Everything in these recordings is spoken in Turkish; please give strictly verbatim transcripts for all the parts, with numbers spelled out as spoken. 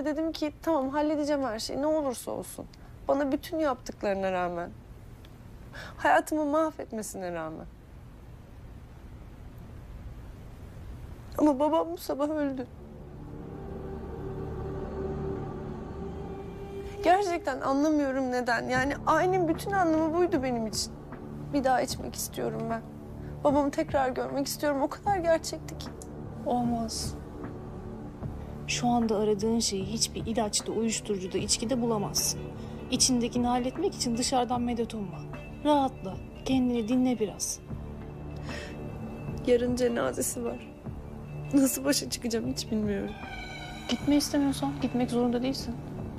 Dedim ki tamam halledeceğim her şeyi ne olursa olsun. Bana bütün yaptıklarına rağmen. Hayatımı mahvetmesine rağmen. Ama babam bu sabah öldü. Gerçekten anlamıyorum neden. Yani aynen bütün anlamı buydu benim için. Bir daha içmek istiyorum ben. Babamı tekrar görmek istiyorum. O kadar gerçekti ki. Olmaz. Şu anda aradığın şeyi hiçbir ilaçta, uyuşturucuda, içkide bulamazsın. İçindekini halletmek için dışarıdan medet umma. Rahatla, kendini dinle biraz. Yarın cenazesi var. Nasıl başa çıkacağım hiç bilmiyorum. Gitme istemiyorsan gitmek zorunda değilsin.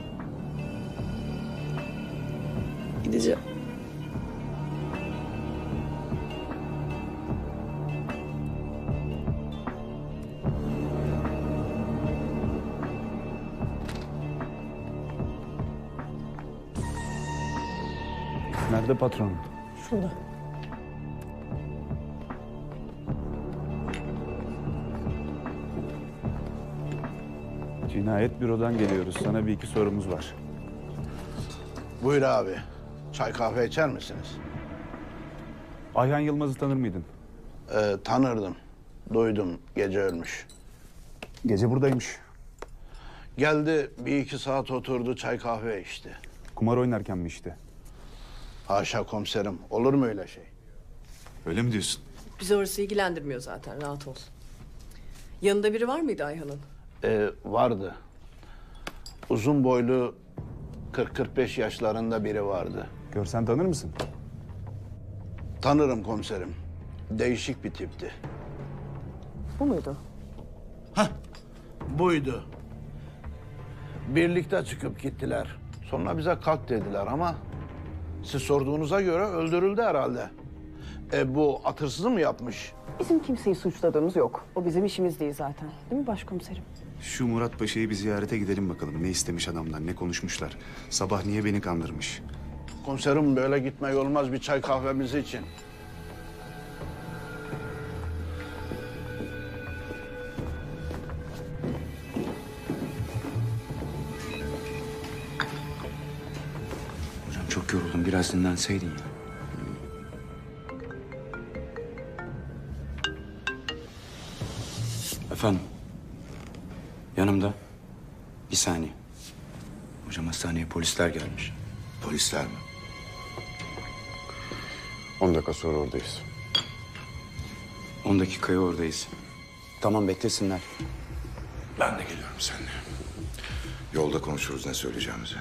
Gideceğim. Nerede patron? Şurada. Cinayet bürodan geliyoruz. Sana bir iki sorumuz var. Buyur abi. Çay kahve içer misiniz? Ayhan Yılmaz'ı tanır mıydın? Ee, tanırdım. Duydum. Gece ölmüş. Gece buradaymış. Geldi bir iki saat oturdu çay kahve içti. Kumar oynarken mi işte? Haşa komiserim. Olur mu öyle şey? Öyle mi diyorsun? Bizi orası ilgilendirmiyor zaten, rahat ol. Yanında biri var mıydı Ayhan'ın? Ee, vardı. Uzun boylu kırk kırk beş yaşlarında biri vardı. Görsen tanır mısın? Tanırım komiserim. Değişik bir tipti. Bu muydu? Buydu. Birlikte çıkıp gittiler. Sonra bize kalk dediler ama siz sorduğunuza göre öldürüldü herhalde. E bu atırsızı mı yapmış? Bizim kimseyi suçladığımız yok. O bizim işimiz değil zaten. Değil mi başkomiserim? Şu Murat Paşa'yı bir ziyarete gidelim bakalım. Ne istemiş adamdan, ne konuşmuşlar. Sabah niye beni kandırmış? Komiserim böyle gitmek olmaz bir çay kahvemiz için. Hocam çok yoruldum. Biraz dinlenseydin ya. Efendim? Yanımda. Bir saniye. Hocam hastaneye polisler gelmiş. Polisler mi? On dakika sonra oradayız. On dakikaya oradayız. Tamam beklesinler. Ben de geliyorum seninle. Yolda konuşuruz ne söyleyeceğimizi.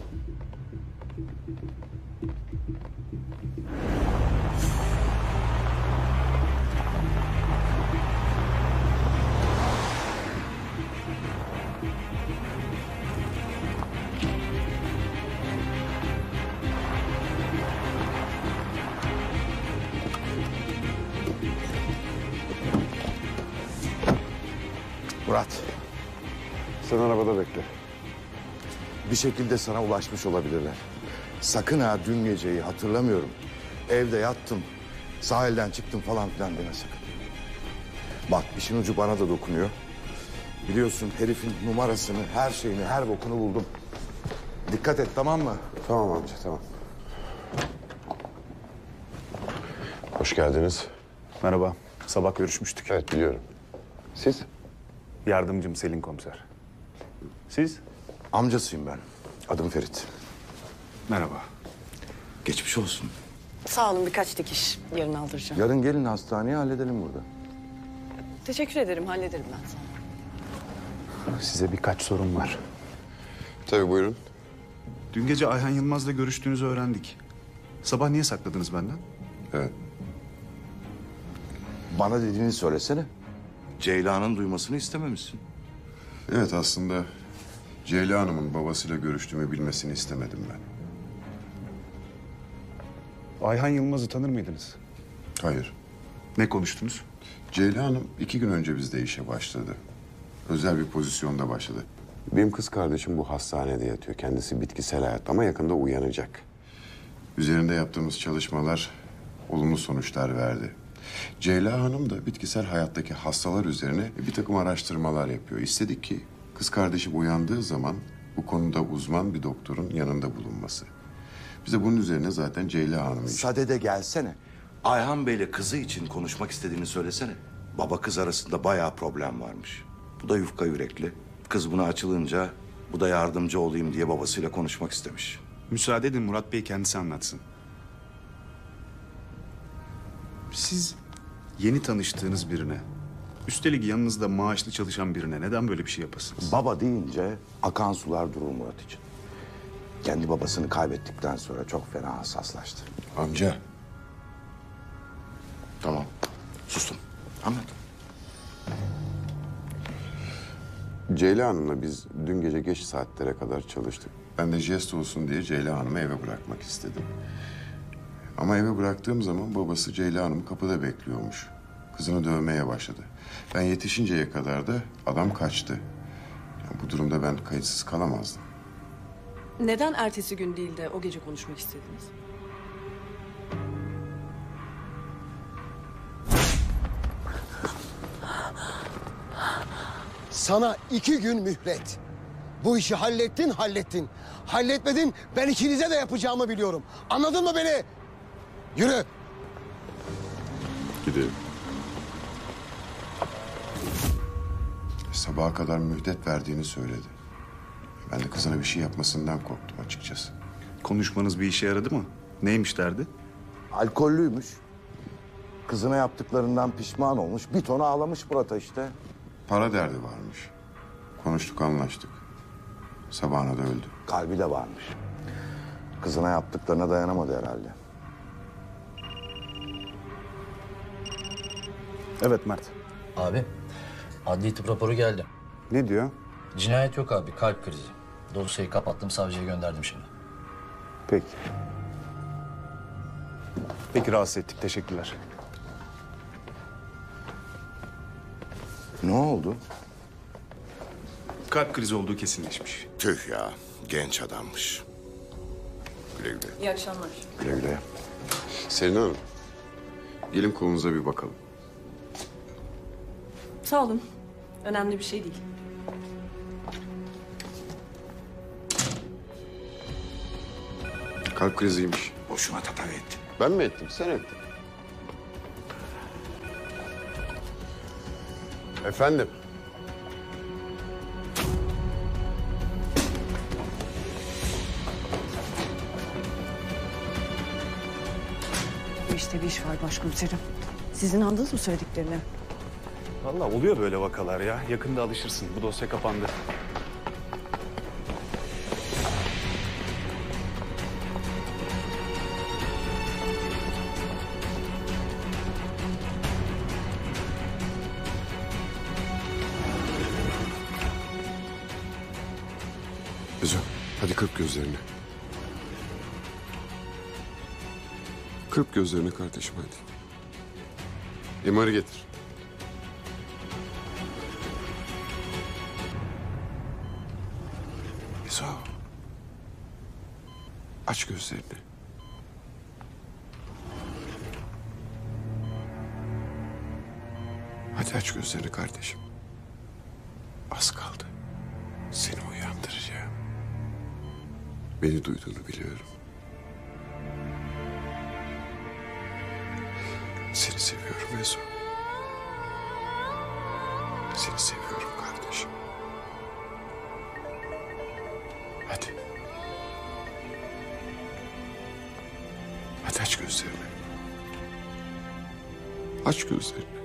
Murat, sen arabada bekle. Bir şekilde sana ulaşmış olabilirler. Sakın ha dün geceyi hatırlamıyorum. Evde yattım, sahilden çıktım falan filan deme sakın. Bak işin ucu bana da dokunuyor. Biliyorsun herifin numarasını, her şeyini, her bokunu buldum. Dikkat et tamam mı? Tamam amca tamam. Hoş geldiniz. Merhaba. Sabah görüşmüştük. Evet biliyorum. Siz? Yardımcım Selin komiser. Siz? Amcasıyım ben. Adım Ferit. Merhaba. Geçmiş olsun. Sağ olun, birkaç dikiş. Yarın aldıracağım. Yarın gelin hastaneye halledelim burada. Teşekkür ederim, hallederim ben sana. Size birkaç sorum var. Tabii buyurun. Dün gece Ayhan Yılmaz'la görüştüğünüzü öğrendik. Sabah niye sakladınız benden? Evet. Bana dediğini söylesene. Ceyla'nın duymasını istememişsin. Evet aslında Ceyla Hanım'ın babasıyla görüştüğümü bilmesini istemedim ben. Ayhan Yılmaz'ı tanır mıydınız? Hayır. Ne konuştunuz? Ceyla Hanım iki gün önce bizde işe başladı. Özel bir pozisyonda başladı. Benim kız kardeşim bu hastanede yatıyor. Kendisi bitkisel hayat ama yakında uyanacak. Üzerinde yaptığımız çalışmalar olumlu sonuçlar verdi. Ceyla Hanım da bitkisel hayattaki hastalar üzerine bir takım araştırmalar yapıyor. İstedik ki Kız kardeşim uyandığı zaman bu konuda uzman bir doktorun yanında bulunması. Bize bunun üzerine zaten Ceyla Hanım'ı... Sadede gelsene. Ayhan Bey'le kızı için konuşmak istediğini söylesene. Baba kız arasında bayağı problem varmış. Bu da yufka yürekli. Kız buna açılınca bu da yardımcı olayım diye babasıyla konuşmak istemiş. Müsaade edin Murat Bey kendisi anlatsın. Siz yeni tanıştığınız birine, üstelik yanınızda maaşlı çalışan birine neden böyle bir şey yapasınız? Baba deyince akan sular durur Murat için. Kendi babasını kaybettikten sonra çok fena hassaslaştı. Amca. Tamam. Sustum. Anlat. Ceyla Hanım'la biz dün gece geç saatlere kadar çalıştık. Ben de jest olsun diye Ceyla Hanım'ı eve bırakmak istedim. Ama eve bıraktığım zaman babası Ceyla Hanım'ı kapıda bekliyormuş. Kızını dövmeye başladı. Ben yetişinceye kadar da adam kaçtı. Yani bu durumda ben kayıtsız kalamazdım. Neden ertesi gün değil de o gece konuşmak istediniz? Sana iki gün mühlet. Bu işi hallettin, hallettin. Halletmedin, ben ikinize de yapacağımı biliyorum. Anladın mı beni? Yürü. Gidelim. Sabaha kadar mühlet verdiğini söyledi. Ben de kızına bir şey yapmasından korktum açıkçası. Konuşmanız bir işe yaradı mı? Neymiş derdi? Alkollüymüş. Kızına yaptıklarından pişman olmuş. Bir ton ağlamış Murat'a işte. Para derdi varmış. Konuştuk, anlaştık. Sabahına da öldü. Kalbi de varmış. Kızına yaptıklarına dayanamadı herhalde. Evet Mert. Abi, adli tıp raporu geldi. Ne diyor? Cinayet yok abi, kalp krizi. Dosyayı kapattım, savcıya gönderdim şimdi. Peki. Peki rahatsız ettik. Teşekkürler. Ne oldu? Kalp krizi olduğu kesinleşmiş. Tüh ya, genç adammış. Güle güle. İyi akşamlar. Güle güle. Selin Hanım, gelin kolunuza bir bakalım. Sağ olun. Önemli bir şey değil. Kalp kriziymiş. Boşuna tatava ettin. Ben mi ettim, sen ettin. Efendim? Bu işte bir iş var başkomiserim. Sizin andınız mı söylediklerini? Vallahi oluyor böyle vakalar ya. Yakında alışırsın. Bu dosya kapandı. Ezo, hadi kırp gözlerini. Kırp gözlerini kardeşim hadi. M R'ı getir. Ezo. Aç gözlerini. Hadi aç gözlerini kardeşim. Az kaldı. Seni uyandıracağım. Beni duyduğunu biliyorum. Seni seviyorum Ezo. Seni seviyorum kardeşim. Hadi. Hadi aç gözlerini. Aç gözlerini.